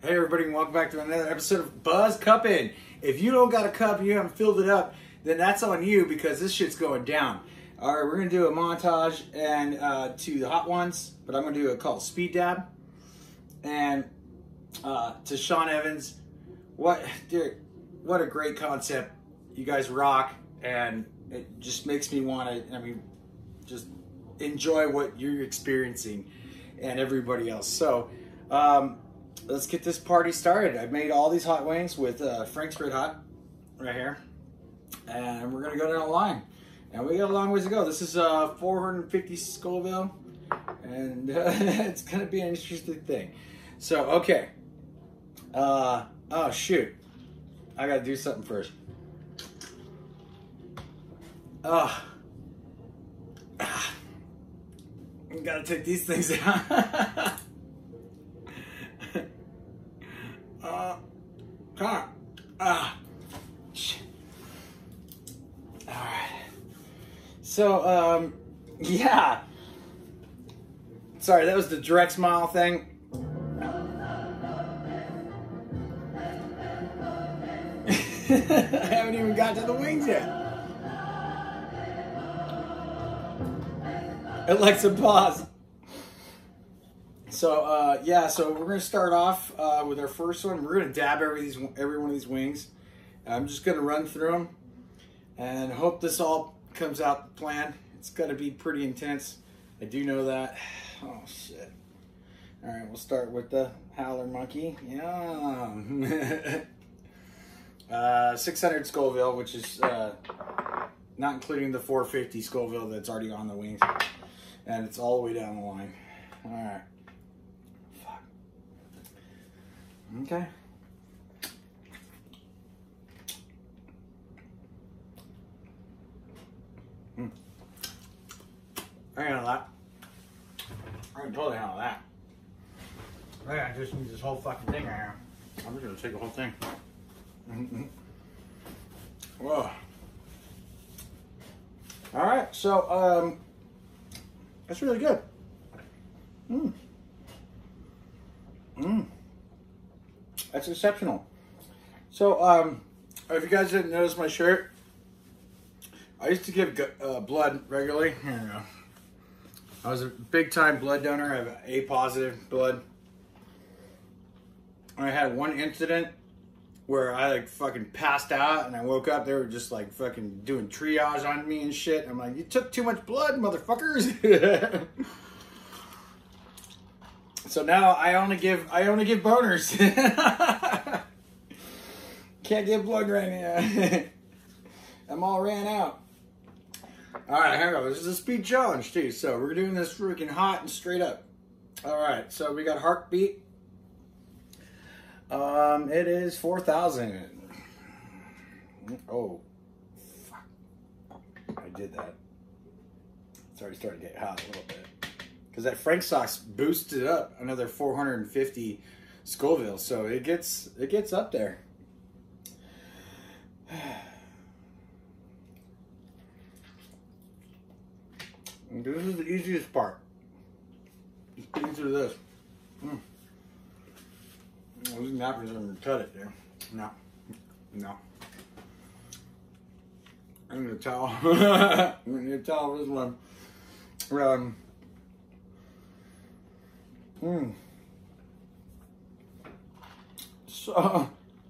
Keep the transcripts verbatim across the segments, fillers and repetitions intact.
Hey everybody, and welcome back to another episode of Buzz Cupping. If you don't got a cup and you haven't filled it up, then that's on you because this shit's going down. Alright, we're going to do a montage and uh, to the hot ones, but I'm going to do a called Speed Dab. And uh, to Sean Evans, what, dude, what a great concept. You guys rock, and it just makes me want to, I mean, just enjoy what you're experiencing and everybody else. So, um, let's get this party started. I've made all these hot wings with uh, Frank's Red Hot right here. And we're going to go down the line. And we got a long ways to go. This is uh, four hundred fifty Scoville. And uh, it's going to be an interesting thing. So, okay. Uh, oh, shoot. I got to do something first. Oh. Ah. I got to take these things out. Uh, huh. Ah. Shit. All right. So, um, yeah. Sorry, that was the direct smile thing. I haven't even got to the wings yet. Alexa, pause. So, uh, yeah, so we're going to start off uh, with our first one. We're going to dab every, these, every one of these wings. I'm just going to run through them and hope this all comes out the plan. It's going to be pretty intense. I do know that. Oh, shit. All right, we'll start with the Howler Monkey. Yeah. uh, six hundred Scoville, which is uh, not including the four fifty Scoville that's already on the wings. And it's all the way down the line. All right. Okay. Hmm. I handle that. I can totally handle that. I just need this whole fucking thing right here. I'm just gonna take the whole thing. Whoa. All right, so um, that's really good. Mmm. Mmm. That's exceptional. So, um, if you guys didn't notice my shirt, I used to give uh, blood regularly. Here we go. I was a big time blood donor. I have A positive blood. I had one incident where I like fucking passed out and I woke up. They were just like fucking doing triage on me and shit. I'm like, you took too much blood, motherfuckers. So now I only give I only give boners. Can't give blood right now. I'm all ran out. All right, here we go. This is a speed challenge too. So we're doing this freaking hot and straight up. All right, so we got heartbeat. Um, it is four thousand. Oh, fuck! I did that. It's already starting to get hot a little bit. Because that Frank sauce boosted up another four hundred fifty Scoville, so it gets it gets up there. And this is the easiest part. Just getting through this. Mm. Well, these napkins are going to cut it there. No, no. I need a towel. I need a towel for this one. Um. Hmm. So,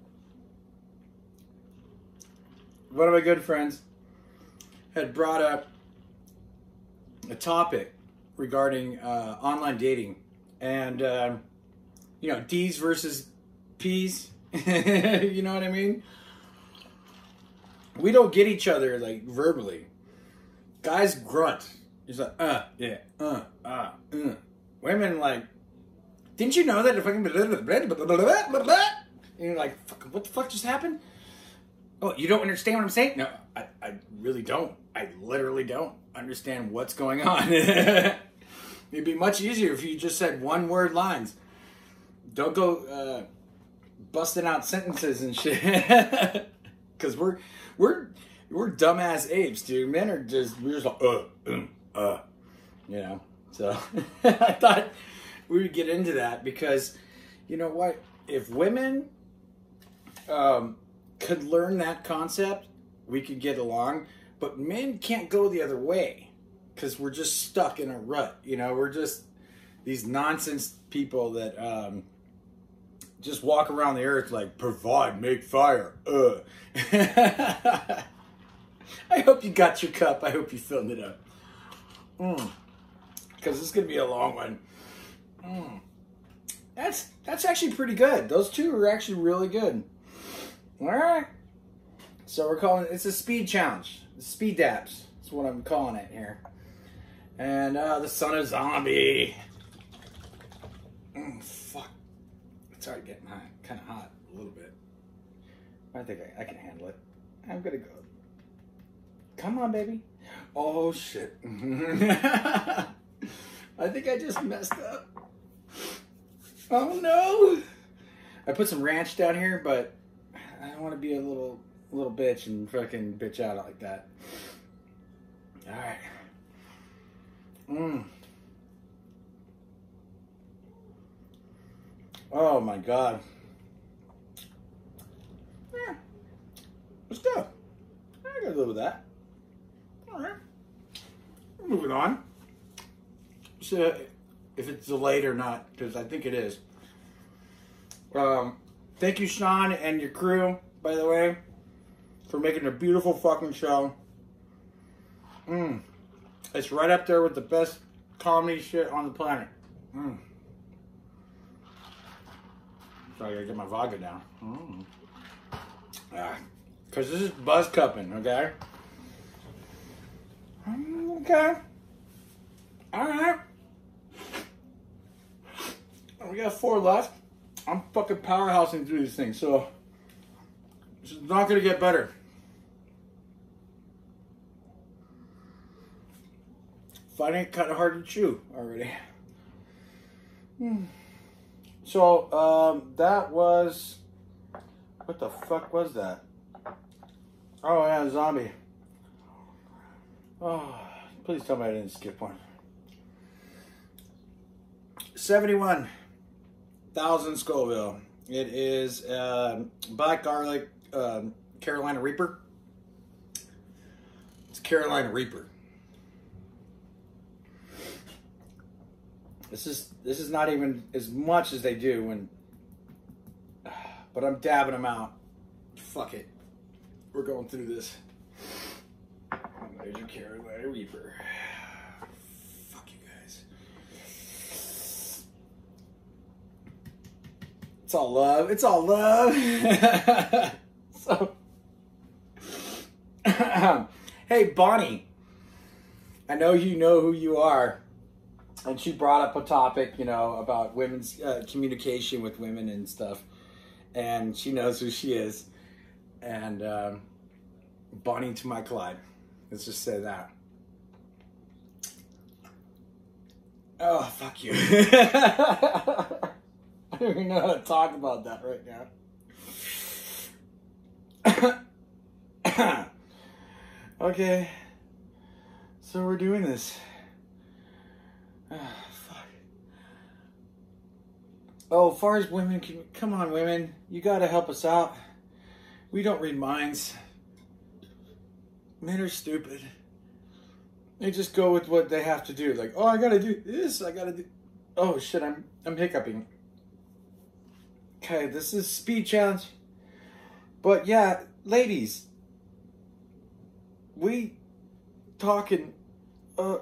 one of my good friends had brought up a topic regarding uh, online dating and, uh, you know, D's versus P's. You know what I mean? We don't get each other, like, verbally. Guys grunt. He's like, uh, yeah, uh, uh, uh. Women, like, didn't you know that if I can blah, blah, blah, blah, blah, blah, blah? And you're like, fuck, what the fuck just happened? Oh, you don't understand what I'm saying? No, I, I really don't. I literally don't understand what's going on. It'd be much easier if you just said one word lines. Don't go uh, busting out sentences and shit. Because we're, we're, we're dumbass apes, dude. Men are just, we're just like, uh, uh, uh, you know. So I thought we would get into that because, you know what? if women um, could learn that concept, we could get along. But men can't go the other way because we're just stuck in a rut. You know, we're just these nonsense people that um, just walk around the earth like, provide, make fire. Uh. I hope you got your cup. I hope you filled it up. Mm. Because this is going to be a long one. Mm. That's that's actually pretty good. Those two are actually really good. All right. So we're calling it, it's a speed challenge. Speed daps. That's what I'm calling it here. And uh, the son of zombie. Mm, fuck. It's already getting hot. Kind of hot a little bit. I think I, I can handle it. I'm going to go. Come on, baby. Oh, shit. I think I just messed up. Oh, no. I put some ranch down here, but I don't want to be a little little bitch and fucking bitch out like that. All right. Mmm. Oh, my God. Yeah. Let's go. I gotta live with that. All right. Moving on. So, if it's delayed or not, because I think it is. Um, thank you, Sean, and your crew, by the way, for making a beautiful fucking show. Mm. It's right up there with the best comedy shit on the planet. Mm. So I gotta get my vodka down. Mm. Ah, because this is buzz cupping, okay? Okay. Alright. We got four left. I'm fucking powerhousing through these things, so this is not gonna get better. Finding it kind of hard to chew already. Hmm. So, um, that was, what the fuck was that? Oh yeah, zombie. Oh, please tell me I didn't skip one. seventy-one thousand Scoville. It is uh, black garlic um, Carolina Reaper. It's Carolina Reaper. This is this is not even as much as they do when, but I'm dabbing them out. Fuck it, we're going through this. There's your Carolina Reaper. Fuck you guys. It's all love. It's all love. So, hey Bonnie, I know you know who you are. And she brought up a topic, you know, about women's uh, communication with women and stuff. And she knows who she is. And um, Bonnie to my Clyde. Let's just say that. Oh, fuck you. I don't even know how to talk about that right now. Okay. So we're doing this. Oh, fuck. Oh, as far as women, can, come on, women. You gotta help us out. We don't read minds. Men are stupid. They just go with what they have to do. Like, oh, I gotta do this. I gotta do. Oh shit, I'm I'm hiccuping. Okay, this is speed challenge. But yeah, ladies, we talking. Uh.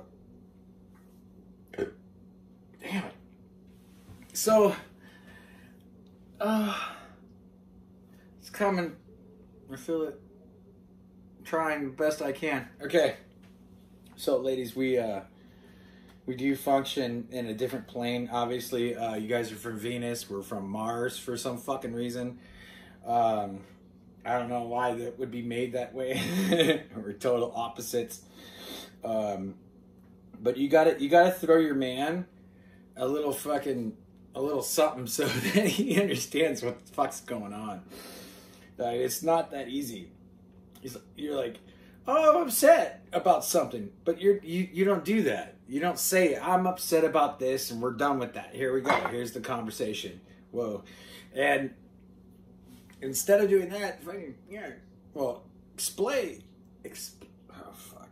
Damn it. So, uh, it's coming. I feel it. I'm trying the best I can. Okay. So, ladies, we uh, we do function in a different plane. Obviously, uh, you guys are from Venus. We're from Mars for some fucking reason. Um, I don't know why that would be made that way. We're total opposites. Um, but you gotta you gotta throw your man a little fucking, a little something so that he understands what the fuck's going on. Like, it's not that easy. He's, you're like, oh, I'm upset about something. But you're, you you don't do that. You don't say, I'm upset about this and we're done with that. Here we go. Here's the conversation. Whoa. And instead of doing that, fucking, yeah, well, explain, exp- oh, fuck.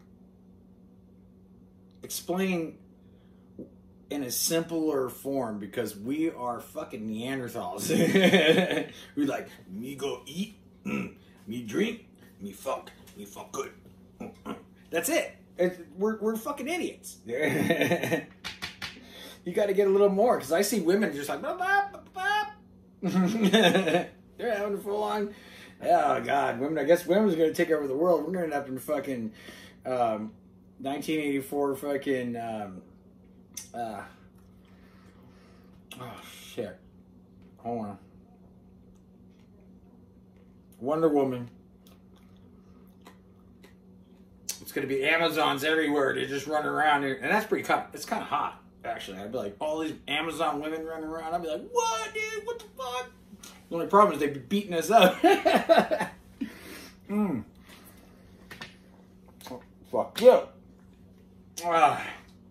Explain in a simpler form, because we are fucking Neanderthals. We like, me go eat, mm, me drink, me fuck, me fuck good. That's it. It's, we're, we're fucking idiots. You got to get a little more, because I see women just like, bop, bop, bop. They're having a full on, oh God, women, I guess women's going to take over the world. We're going to end up in fucking um, nineteen eighty-four fucking, um, uh, oh shit, hold on. Wonder Woman. It's going to be Amazons everywhere. They're just running around here. And that's pretty kind of, it's kind of hot, actually. I'd be like, all these Amazon women running around. I'd be like, what, dude? What the fuck? The only problem is they'd be beating us up. mm. Oh, fuck you. Ah.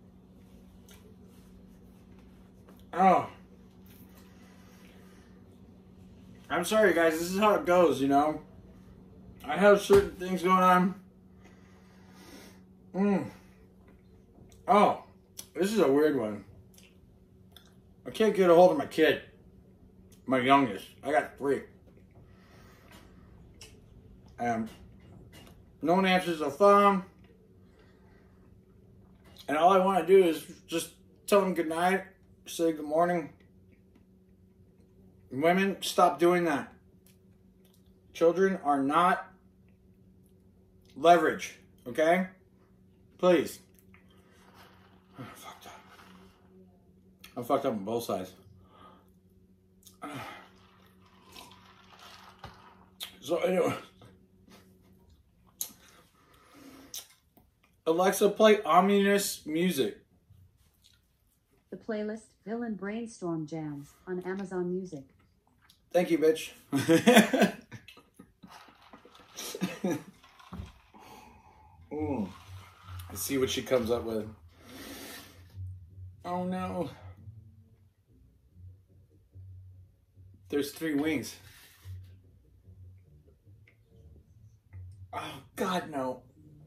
Oh. I'm sorry, guys. This is how it goes, you know? I have certain things going on. Mm. Oh, this is a weird one. I can't get a hold of my kid. My youngest. I got three. Um, no one answers the phone. And all I want to do is just tell them good night, say good morning. Women, stop doing that. Children are not leverage, okay? Please. I'm fucked up. I'm fucked up on both sides. So anyway. Alexa, play ominous music. The playlist Villain Brainstorm Jams on Amazon Music. Thank you, bitch. mm. Let's see what she comes up with. Oh no. There's three wings. Oh God, no.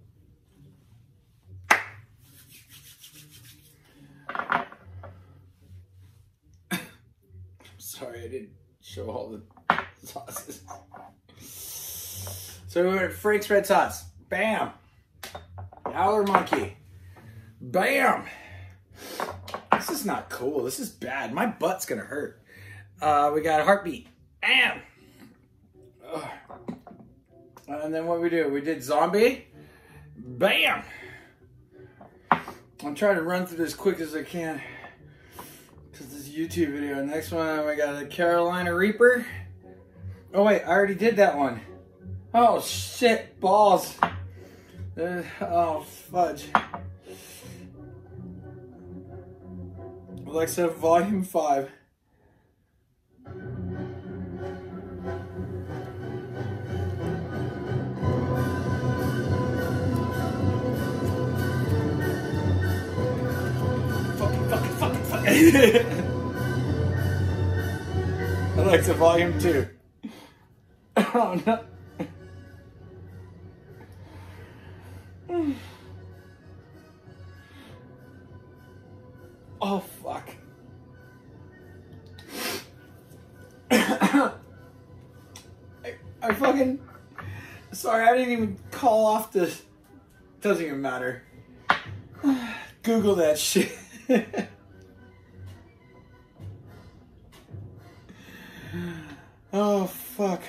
Sorry, I didn't show all the sauces. So we went at Frank's Red Sauce. Bam. Howler Monkey. Bam. This is not cool. This is bad. My butt's gonna hurt. Uh, we got a Heartbeat. Bam. Ugh. And then what we do? We did Zombie. Bam. I'm trying to run through this as quick as I can. Because this YouTube video. Next one, we got a Carolina Reaper. Oh wait, I already did that one. Oh shit, balls. Uh, oh fudge. Alexa, volume five. Fucking, fucking, fucking, fucking. Alexa, volume two. Oh no. Oh fuck. I, I fucking sorry, I didn't even call off the doesn't even matter. Google that shit. Oh fuck.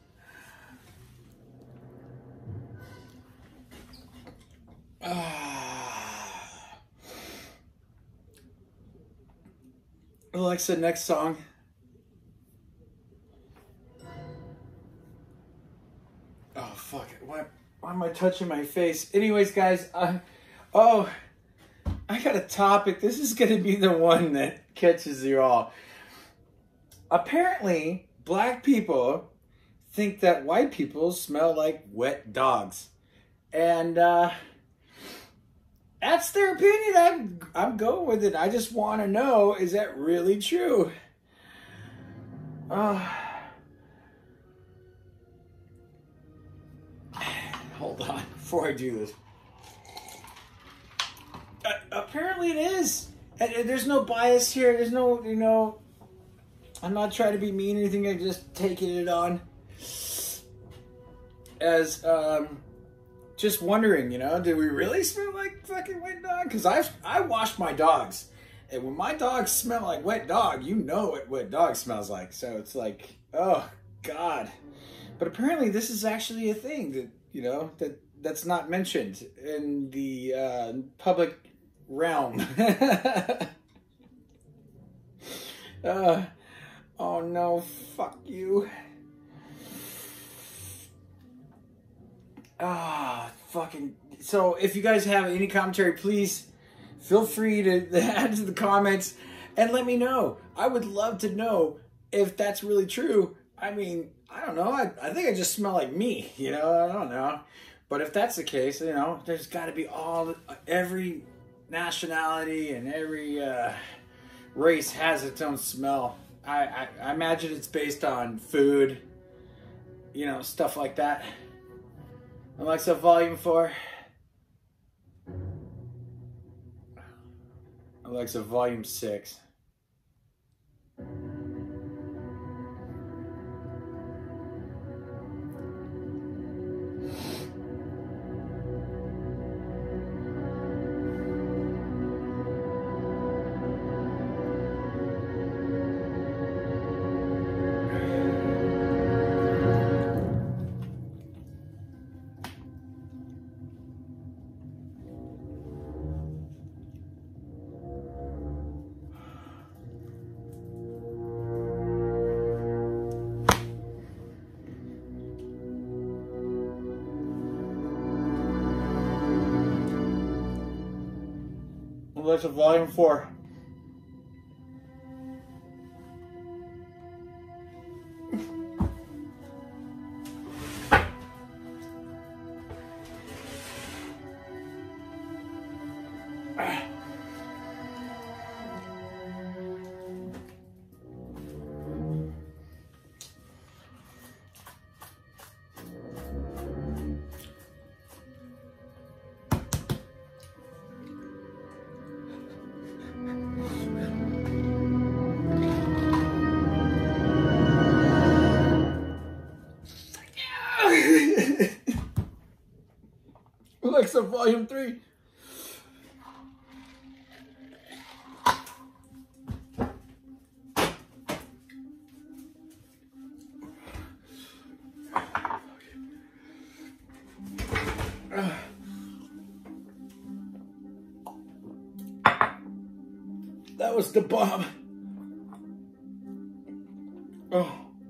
Alexa, next song. Oh fuck it! Why, why am I touching my face? Anyways, guys, uh, oh, I got a topic. This is gonna be the one that catches you all. Apparently, black people think that white people smell like wet dogs, and uh, that's their opinion. I'm I'm going with it. I just want to know, is that really true? Uh, hold on before I do this. Uh, apparently it is. And, and there's no bias here. There's no, you know, I'm not trying to be mean or anything. I'm just taking it on as, um, just wondering, you know, do we really smell like fucking wet dog? Because I've, I washed my dogs. And when my dogs smell like wet dog, you know what wet dog smells like. So it's like, oh, God. But apparently this is actually a thing that, you know, that that's not mentioned in the uh, public realm. uh, oh, no, fuck you. Ah, fucking... So if you guys have any commentary, please... feel free to add to the comments and let me know. I would love to know if that's really true. I mean, I don't know. I, I think I just smell like me, you know? I don't know. But if that's the case, you know, there's got to be all, every nationality and every uh, race has its own smell. I, I, I imagine it's based on food, you know, stuff like that. Alexa, volume four. Alexa, volume six. Alexa, volume four. Alexa, volume three. That was the bomb. Oh.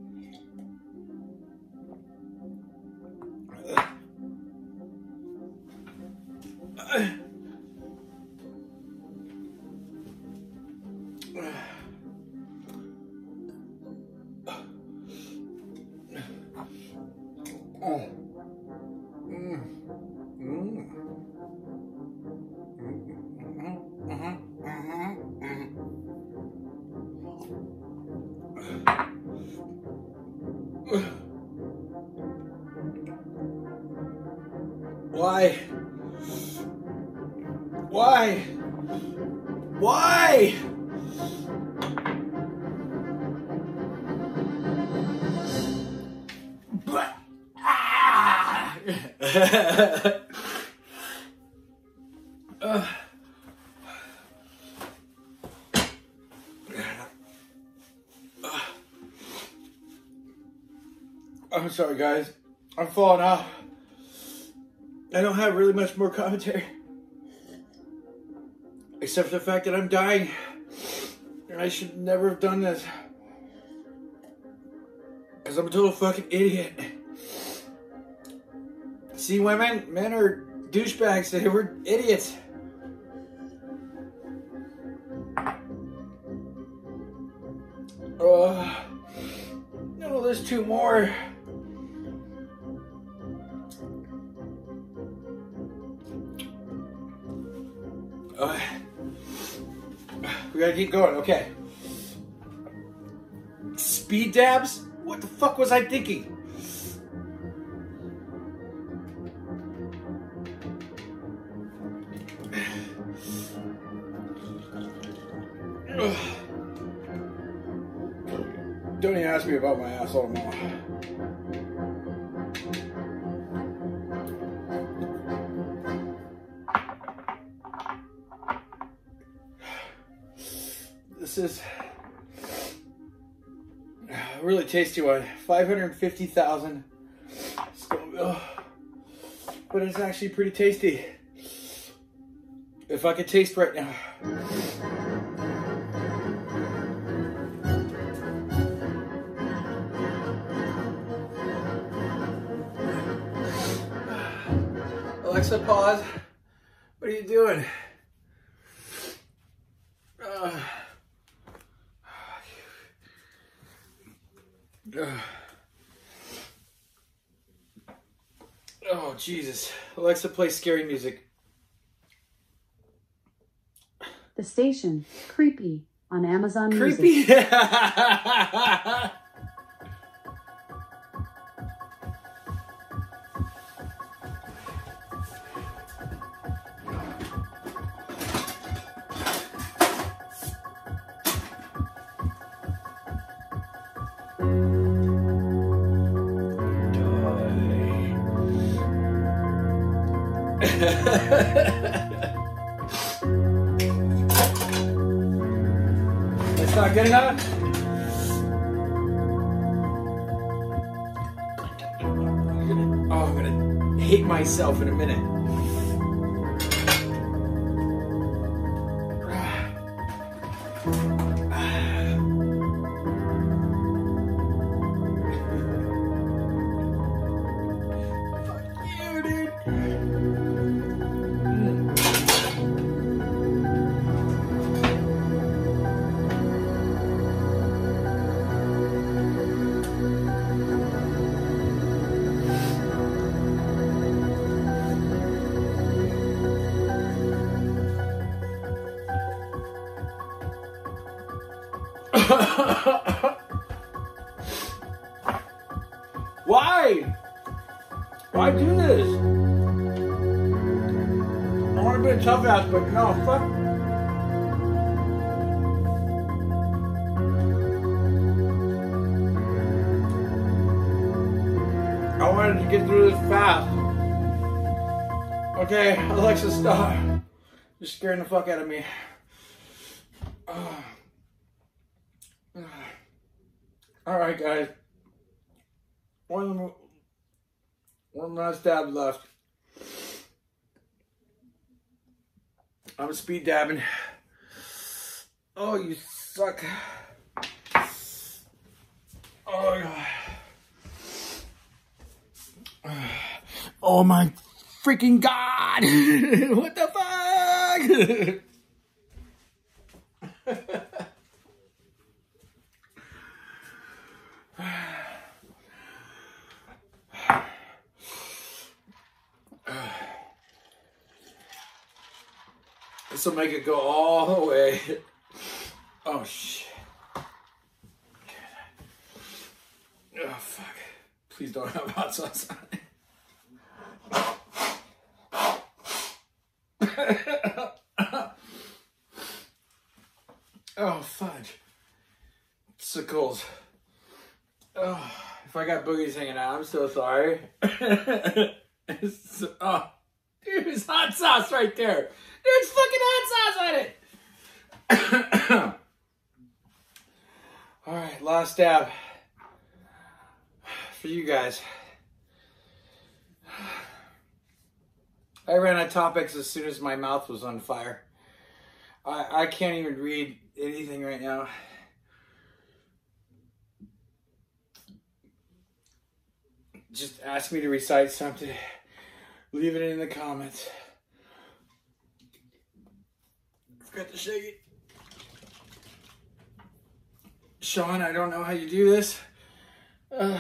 Why? Why? Why? But, ah! uh. I'm sorry, guys. I'm falling off. I don't have really much more commentary. Except for the fact that I'm dying. And I should never have done this. Because I'm a total fucking idiot. See, women, men are douchebags. They were idiots. Uh, no, there's two more. Uh, we gotta keep going, okay. Speed dabs? What the fuck was I thinking? Don't even ask me about my asshole anymore. This is a really tasty one. five hundred fifty thousand Scoville. But it's actually pretty tasty. If I could taste right now. Alexa, pause. What are you doing? Uh, uh, oh, Jesus. Alexa, play scary music. The Station, Creepy, on Amazon Music. Creepy? That's not good enough? I'm gonna, oh, I'm gonna hate myself in a minute. Why? Why do this? I want to be a tough ass, but no, fuck. I wanted to get through this fast. Okay, Alexa, stop. You're scaring the fuck out of me. Oh. All right, guys. One, one last dab left. I'm speed dabbing. Oh, you suck. Oh, God. Oh, my freaking God. What the fuck? This will make it go all the way. Oh, shit. Oh, fuck. Please don't have hot sauce on it. Oh, fudge. Sickles. Oh, if I got boogies hanging out, I'm so sorry. It's, oh, dude, there's hot sauce right there. There's fucking hot sauce on it. All right, last dab for you guys. I ran out of topics as soon as my mouth was on fire. I, I can't even read anything right now. Just ask me to recite something. Leave it in the comments. Forgot to shake it. Sean, I don't know how you do this. Uh,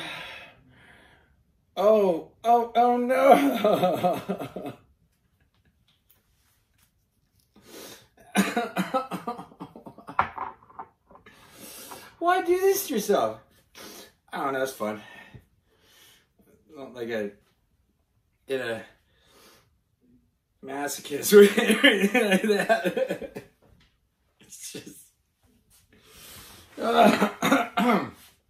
oh, oh, oh no. Why do this to yourself? I don't know, it's fun. Not like a, in a masochist or anything like that. It's just... Uh,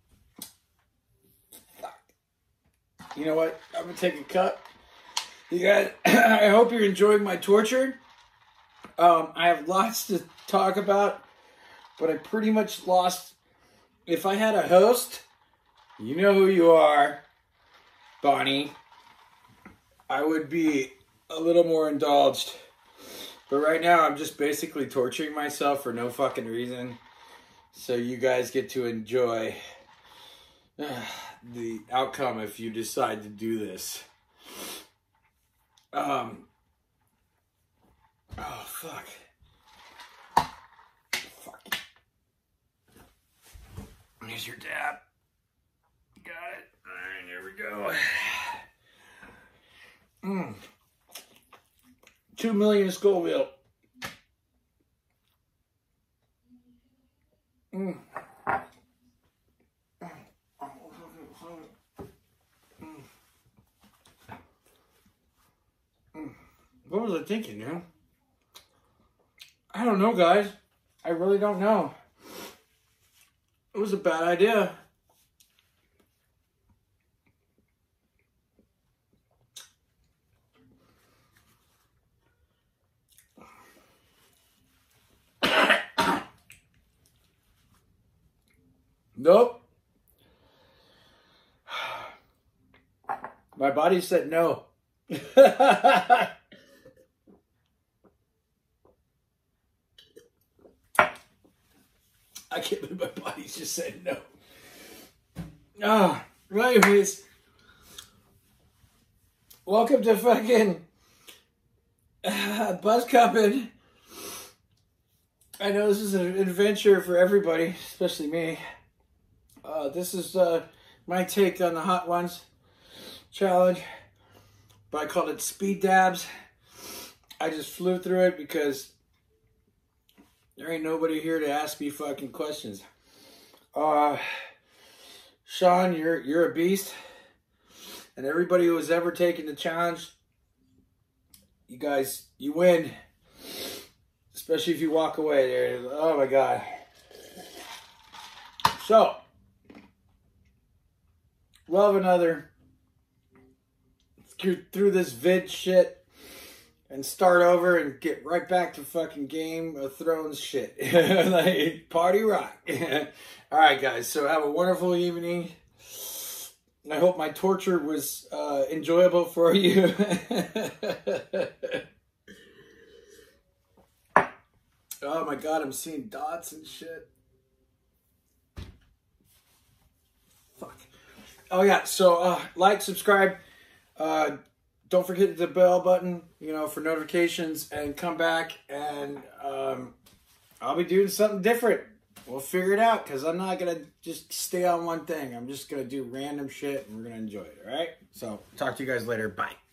you know what? I'm going to take a cut. You guys, I hope you're enjoying my torture. Um, I have lots to talk about, but I pretty much lost. If I had a host, you know who you are, Bonnie, I would be a little more indulged. But right now, I'm just basically torturing myself for no fucking reason. So you guys get to enjoy uh, the outcome if you decide to do this. Um. Oh, fuck. Fuck. Here's your dab. Got it. Alright, there we go. Mm. Two million Scoville. Mm. What was I thinking, you know? I don't know, guys. I really don't know. It was a bad idea. Nope. My body said no. I can't believe my body just said no. Ah, oh, anyways. Welcome to fucking uh, Buzz Cupping. I know this is an adventure for everybody, especially me. Uh, this is uh, my take on the Hot Ones challenge, but I called it Speed Dabs. I just flew through it because there ain't nobody here to ask me fucking questions. Uh, Sean, you're you're a beast, and everybody who has ever taken the challenge, you guys, you win. Especially if you walk away there. Oh my God. So, love another. Let's get through this vid shit and start over and get right back to fucking Game of Thrones shit. Like, party rock. Alright, guys. So, have a wonderful evening. I hope my torture was uh, enjoyable for you. Oh my God, I'm seeing dots and shit. Fuck. Oh yeah, so uh, like, subscribe. Uh, don't forget the bell button, you know, for notifications, and come back, and um, I'll be doing something different. We'll figure it out, because I'm not going to just stay on one thing. I'm just going to do random shit, and we're going to enjoy it, all right? So, talk to you guys later. Bye.